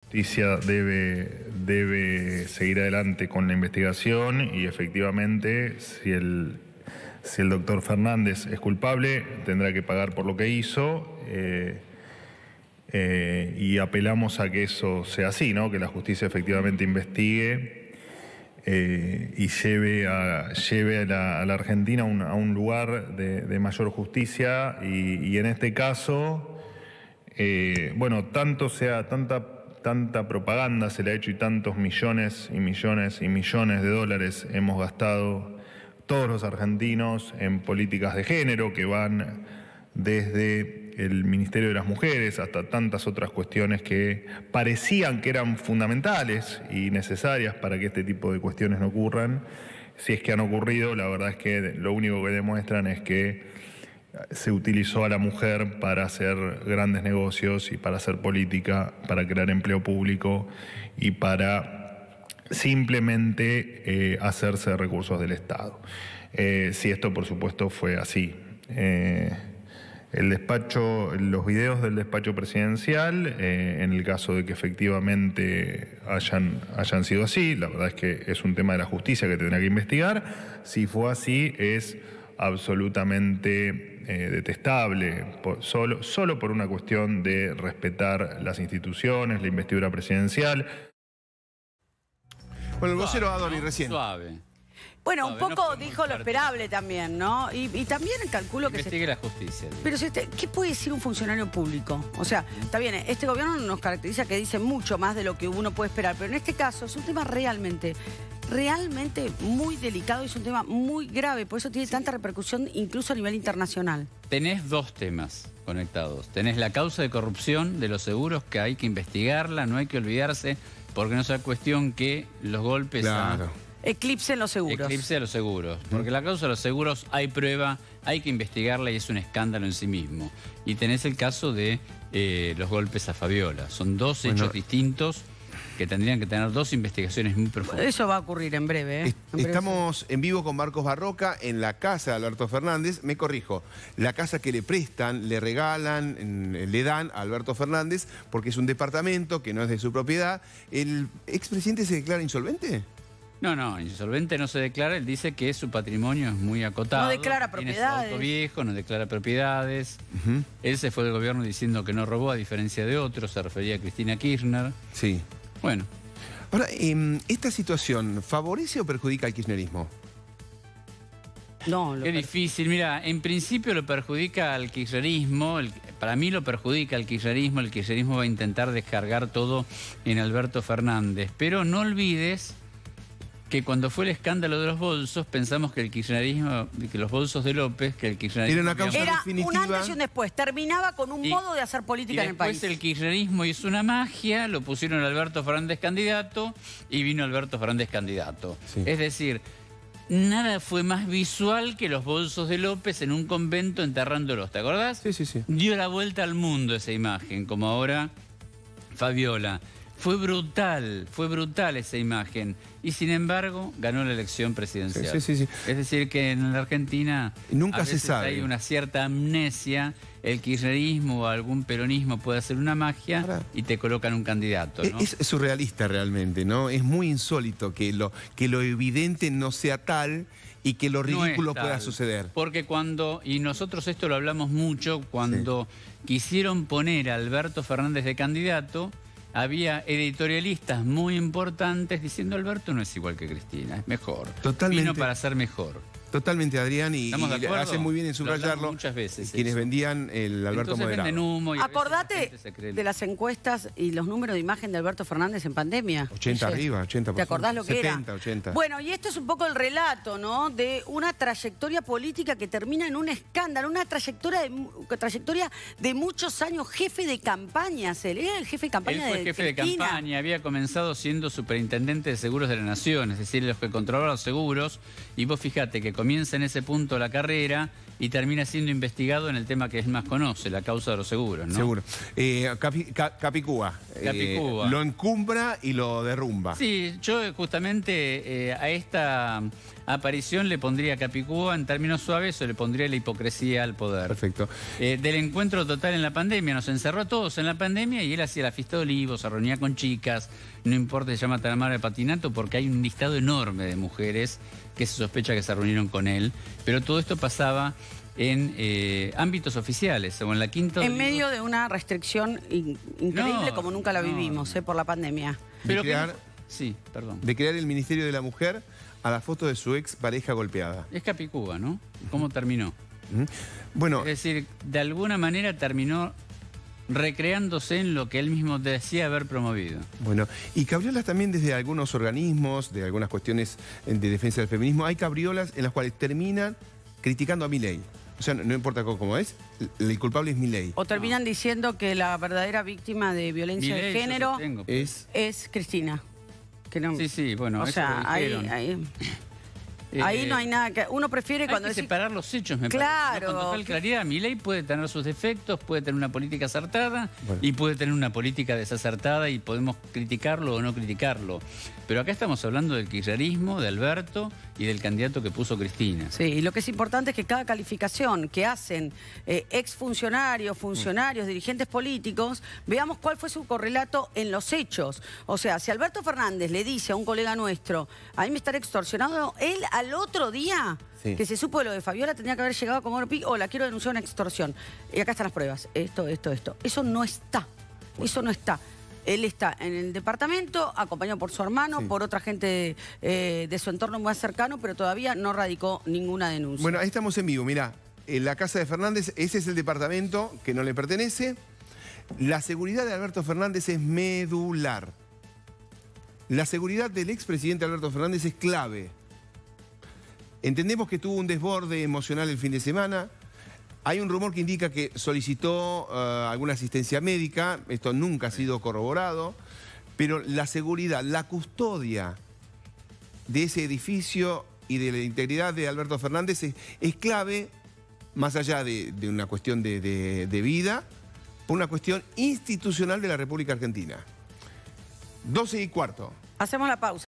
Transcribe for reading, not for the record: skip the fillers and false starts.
justicia debe seguir adelante con la investigación y efectivamente si el doctor Fernández es culpable tendrá que pagar por lo que hizo y apelamos a que eso sea así, ¿no? Que la justicia efectivamente investigue y lleve a la Argentina a un lugar de mayor justicia y en este caso, bueno, tanta propaganda se le ha hecho y tantos millones y millones y millones de dólares hemos gastado todos los argentinos en políticas de género que van desde el Ministerio de las Mujeres hasta tantas otras cuestiones que parecían que eran fundamentales y necesarias para que este tipo de cuestiones no ocurran. Si es que han ocurrido, la verdad es que lo único que demuestran es que se utilizó a la mujer para hacer grandes negocios y para hacer política, para crear empleo público y para simplemente hacerse de recursos del Estado. Si esto, por supuesto, fue así. Los videos del despacho presidencial, en el caso de que efectivamente hayan sido así, la verdad es que es un tema de la justicia que tendrá que investigar. Si fue así, es absolutamente detestable, solo por una cuestión de respetar las instituciones, la investidura presidencial. Bueno, el vocero Adoni recién. Suave. Bueno, un poco dijo lo esperable también, ¿no? Y también calculo que investigue la justicia. Pero ¿qué puede decir un funcionario público? O sea, está bien, este gobierno nos caracteriza que dice mucho más de lo que uno puede esperar, pero en este caso es un tema realmente muy delicado y es un tema muy grave, por eso tiene tanta repercusión incluso a nivel internacional. Tenés dos temas conectados. Tenés la causa de corrupción de los seguros, que hay que investigarla, no hay que olvidarse, porque no sea cuestión que los golpes eclipsen los seguros. Eclipse a los seguros. Porque la causa de los seguros hay prueba, hay que investigarla y es un escándalo en sí mismo. Y tenés el caso de los golpes a Fabiola. Son dos hechos distintos que tendrían que tener dos investigaciones muy profundas. Eso va a ocurrir en breve, ¿eh? Estamos en vivo con Marcos Barroca en la casa de Alberto Fernández. Me corrijo, la casa que le prestan, le regalan, le dan a Alberto Fernández porque es un departamento que no es de su propiedad. ¿El expresidente se declara insolvente? No, insolvente no se declara. Él dice que su patrimonio es muy acotado. No declara propiedades. Tiene su auto viejo, no declara propiedades. Él se fue del gobierno diciendo que no robó, a diferencia de otros. Se refería a Cristina Kirchner. Sí. Bueno. Ahora, ¿esta situación favorece o perjudica al kirchnerismo? No, es difícil. Mira, en principio lo perjudica al kirchnerismo. Para mí lo perjudica al kirchnerismo. El kirchnerismo va a intentar descargar todo en Alberto Fernández. Pero no olvides que cuando fue el escándalo de los bolsos, pensamos que el kirchnerismo, que los bolsos de López, que el kirchnerismo... Era una causa definitiva. Un antes y un después. Terminaba con un modo de hacer política en el país. Después el kirchnerismo hizo una magia, lo pusieron a Alberto Fernández candidato y vino Alberto Fernández candidato. Sí. Es decir, nada fue más visual que los bolsos de López en un convento enterrándolos. ¿Te acordás? Sí. Dio la vuelta al mundo esa imagen, como ahora Fabiola. Fue brutal esa imagen. Y sin embargo, ganó la elección presidencial. Sí. Es decir, que en la Argentina nunca se sabe. Hay una cierta amnesia. El kirchnerismo o algún peronismo puede hacer una magia y te colocan un candidato, ¿no? Es surrealista realmente, ¿no? Es muy insólito que lo evidente no sea tal y que lo ridículo pueda suceder. Porque y nosotros esto lo hablamos mucho, cuando quisieron poner a Alberto Fernández de candidato, había editorialistas muy importantes diciendo Alberto no es igual que Cristina, es mejor. Totalmente. Vino para ser mejor. Totalmente, Adrián, y hacen muy bien en subrayarlo. Muchas veces. Quienes vendían el Alberto moderado. Venden humo y acordate de las encuestas y los números de imagen de Alberto Fernández en pandemia. 80 arriba, 80%. ¿Te acordás lo que 70, era? 80. Bueno, y esto es un poco el relato, ¿no? De una trayectoria política que termina en un escándalo, una trayectoria de muchos años, jefe de campaña. Él era el jefe de campaña de Cristina. Él fue jefe de campaña, había comenzado siendo superintendente de seguros de la Nación, es decir, los que controlaban los seguros. Y vos fijate que comienza en ese punto la carrera y termina siendo investigado en el tema que él más conoce, la causa de los seguros, ¿no? Seguro. Capicúa. Capicúa. Lo encumbra y lo derrumba. Sí, yo justamente a esta aparición le pondría Capicúa en términos suaves, o le pondría la hipocresía al poder. Perfecto. Del encuentro total en la pandemia, nos encerró a todos en la pandemia y él hacía la fiesta de olivos, se reunía con chicas, no importa, se llama Talamara de Patinato, porque hay un listado enorme de mujeres que se sospecha que se reunieron con él, pero todo esto pasaba en ámbitos oficiales, o en la Quinta de En Olivos. medio de una restricción increíble No, como nunca la no. vivimos, por la pandemia. Pero de crear- sí, perdón. De crear el Ministerio de la Mujer a la foto de su ex pareja golpeada. Es Capicúa, ¿no? ¿Cómo terminó? ¿Mm? Bueno, Es decir, de alguna manera terminó recreándose en lo que él mismo decía haber promovido. bueno, y cabriolas también desde algunos organismos, de algunas cuestiones de defensa del feminismo. Hay cabriolas en las cuales terminan criticando a Milei. O sea, no importa cómo es, el culpable es Milei. O terminan diciendo que la verdadera víctima de violencia de Milei, yo género sostengo, es Cristina. Que no, Sí, sí, bueno, o eso sea, lo dijeron. ahí no hay nada que... Uno prefiere Hay cuando que decís- separar los hechos, me Claro. parece, ¿no? Con total claridad. Milei puede tener sus defectos, puede tener una política acertada Bueno. y puede tener una política desacertada y podemos criticarlo o no criticarlo. Pero acá estamos hablando del kirchnerismo, de Alberto y del candidato que puso Cristina. Sí, y lo que es importante es que cada calificación que hacen exfuncionarios, funcionarios, dirigentes políticos, veamos cuál fue su correlato en los hechos. O sea, si Alberto Fernández le dice a un colega nuestro, a mí me están extorsionando, él al otro día Sí. que se supo de lo de Fabiola tendría que haber llegado a Comodoro Pi, la quiero denunciar una extorsión. Y acá están las pruebas, esto. Eso no está, eso no está. Él está en el departamento, acompañado por su hermano, Sí. por otra gente de su entorno más cercano, pero todavía no radicó ninguna denuncia. Bueno, ahí estamos en vivo, mirá. En la casa de Fernández, ese es el departamento que no le pertenece. La seguridad de Alberto Fernández es medular. La seguridad del expresidente Alberto Fernández es clave. Entendemos que tuvo un desborde emocional el fin de semana. Hay un rumor que indica que solicitó alguna asistencia médica. Esto nunca ha sido corroborado. Pero la seguridad, la custodia de ese edificio y de la integridad de Alberto Fernández es clave, más allá de una cuestión de vida, por una cuestión institucional de la República Argentina. 12:15. Hacemos la pausa.